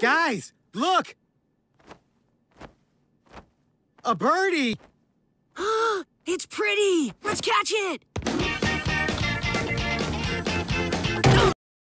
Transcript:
Guys, look! A birdie! It's pretty! Let's catch it!